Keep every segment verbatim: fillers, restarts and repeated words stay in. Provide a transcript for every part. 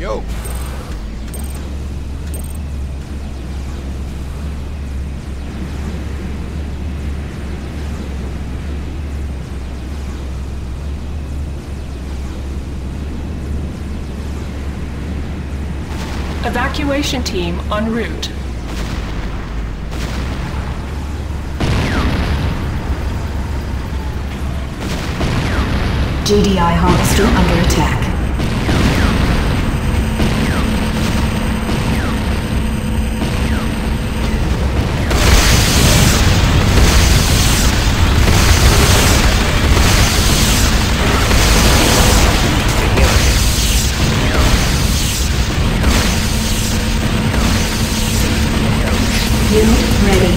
Yo. Evacuation team en route. G D I harvester under attack. Unit ready.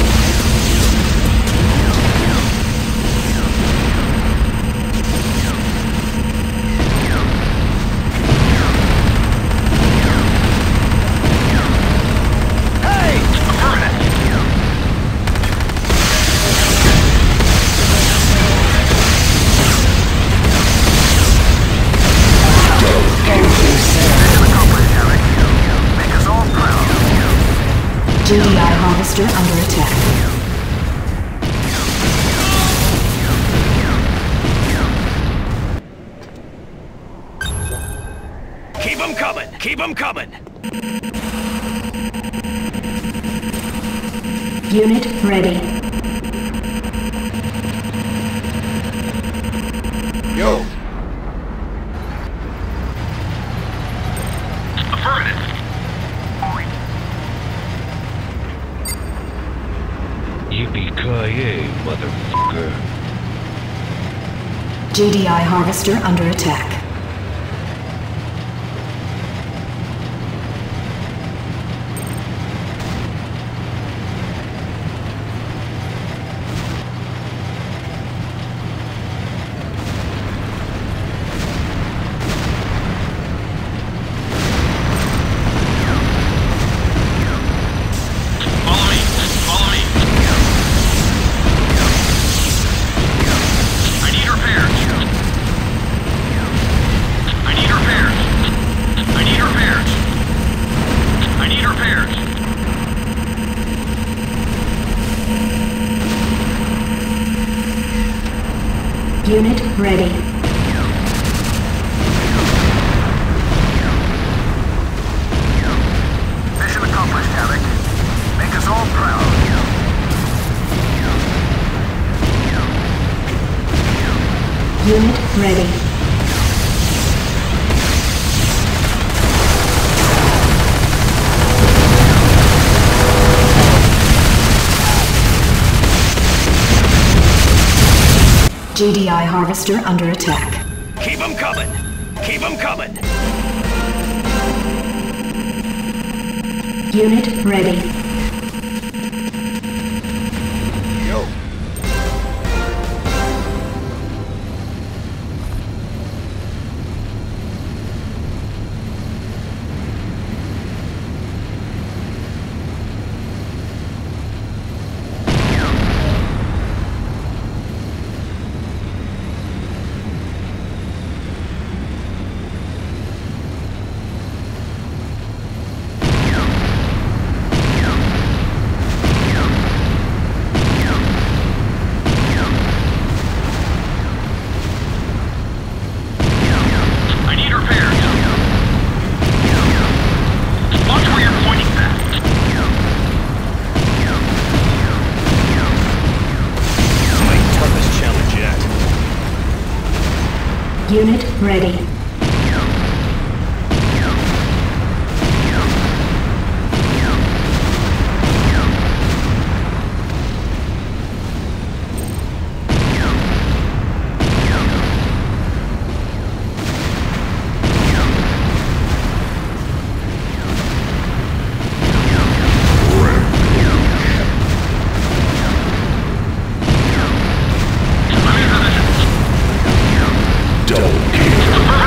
G D I harvester under attack. Keep them coming! Keep them coming! Unit ready. Yo. Affirmative. Yippee-ki-yay, motherfucker. G D I harvester under attack. Follow me! Follow me! I need repairs! I need repairs! I need repairs! I need repairs! Unit ready. Mission accomplished, Havoc. Make us all proud. Unit ready. G D I harvester under attack. Keep them coming! Keep them coming! Unit ready. Yo. I need repairs. Watch where you're pointing back. My toughest challenge yet. Unit ready. I'm in position. Double kill.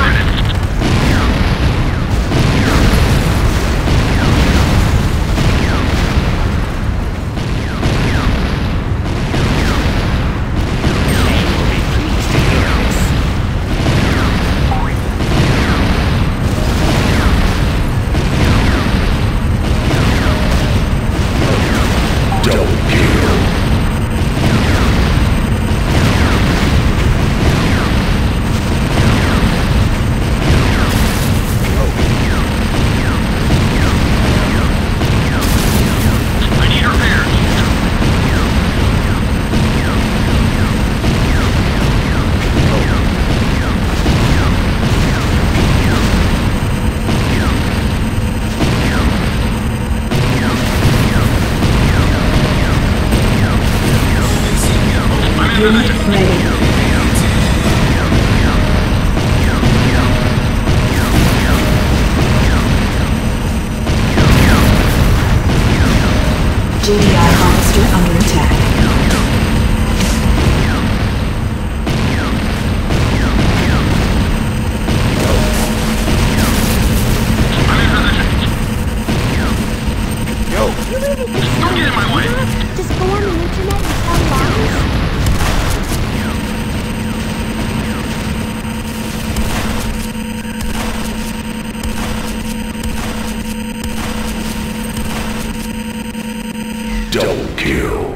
kill.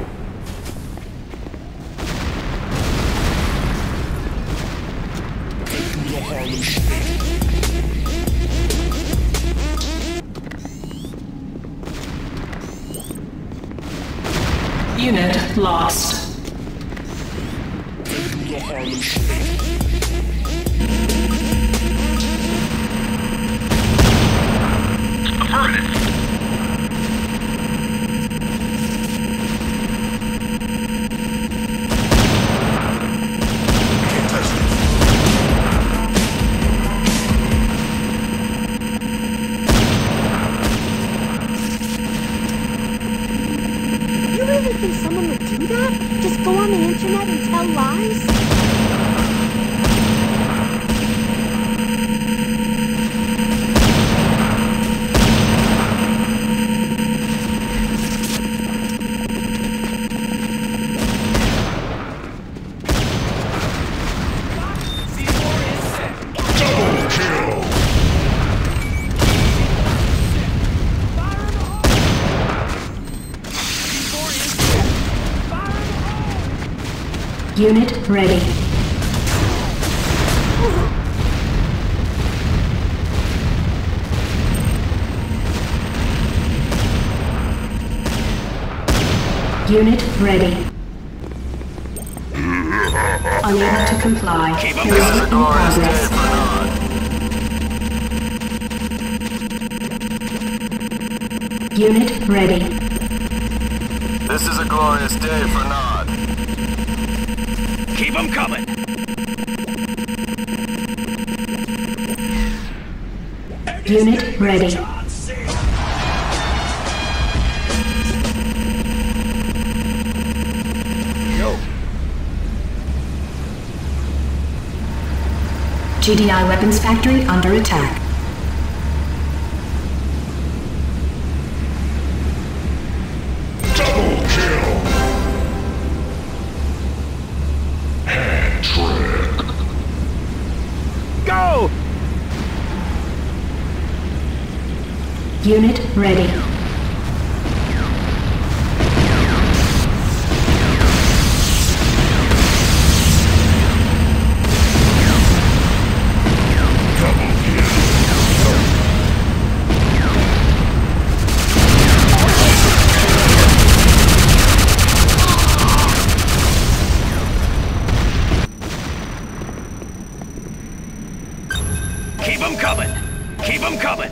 The Harlem Shake. Unit lost. The Harlem Shake. Affirmative. Can't touch this. You really think someone would do that? Just go on the internet and tell lies? Double kill. Unit ready. Unit ready. Unable to comply. Keep up Mission the in progress. Unit ready. This is a glorious day for Nod. Keep them coming. Unit ready. Yo. G D I weapons factory under attack. Double kill. Hat trick. Go! Unit ready. Double kill. Keep them coming. Keep them coming.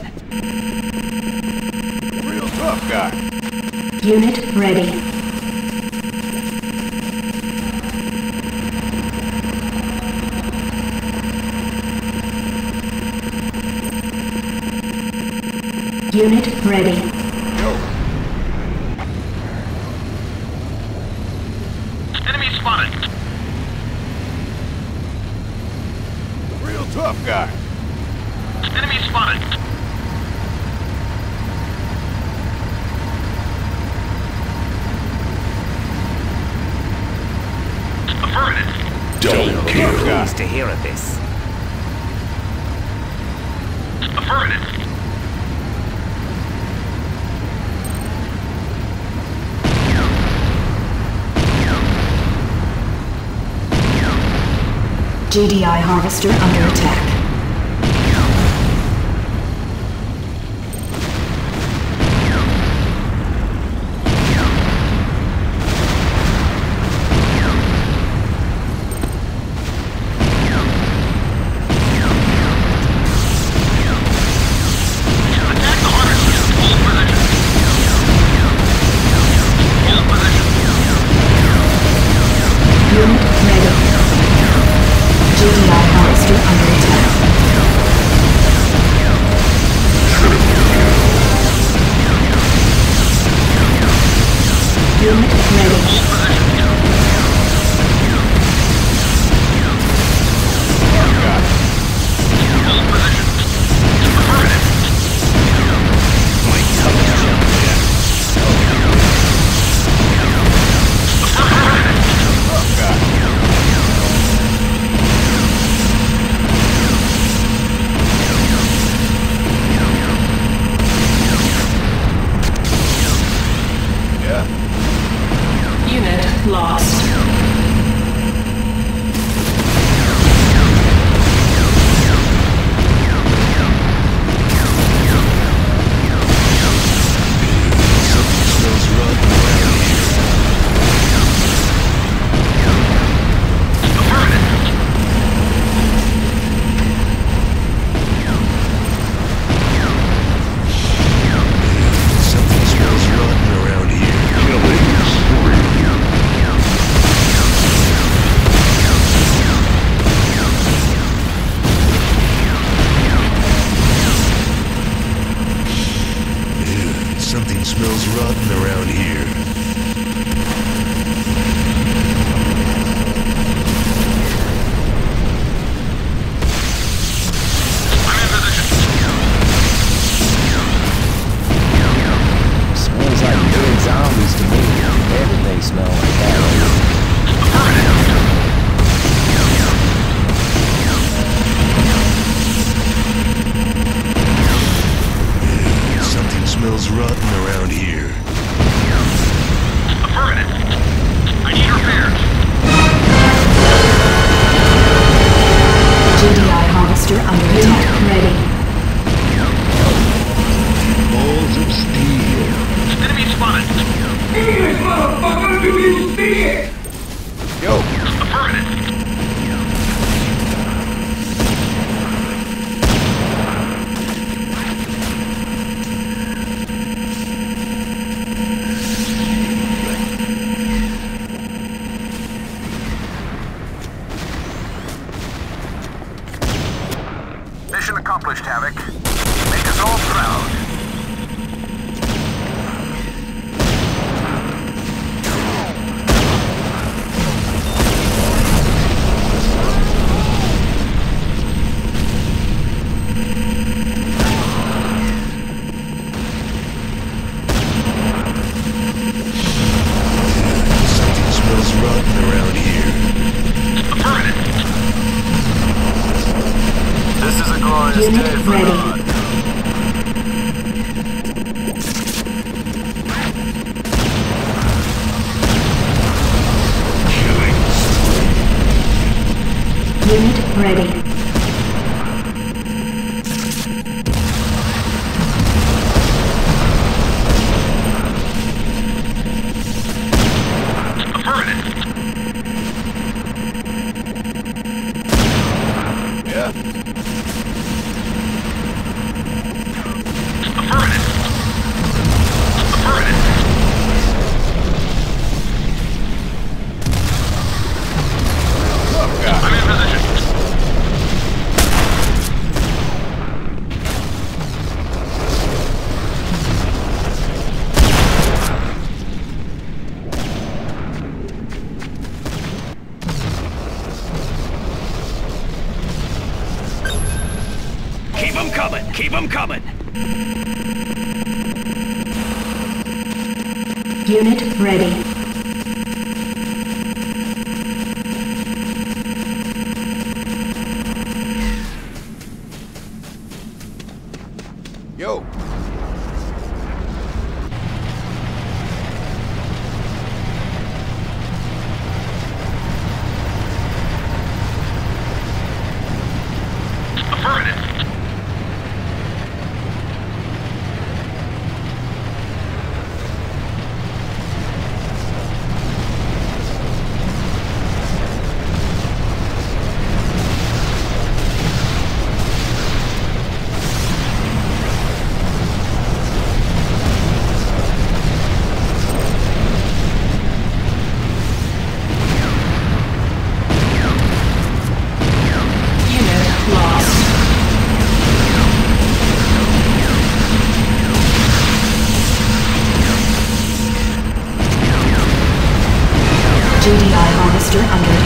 Real tough guy. Unit ready. Unit ready. Yo. Enemy spotted. Real tough guy. Enemy spotted. Affirmative. Double kill. Pleased to hear of this. Affirmative. G D I harvester under attack. Attack the harvester. Hold position. Hold position. Unit ready. G D I harvester under attack. Unit ready. Hold position. Affirmative. My tongue is Yeah. Something smells rotten around here. I'm in position. Smells like dead zombies to me. Everything smells like that. Something smells rotten around here. Affirmative. I need repairs. G D I harvester under attack. Ready. Balls of steel. Enemy spotted. Yo, Affirmative. Mission accomplished, Havoc. Make us all proud. Something smells rotten around here. Affirmative. This is a glorious Unit day for ready. God. Unit ready. Affirmative. yeah. Affirmative. Affirmative. Tough guy. I'm in position. Keep them coming! Keep them coming! Unit ready. Yo, Affirmative. Unit lost. G D I harvester under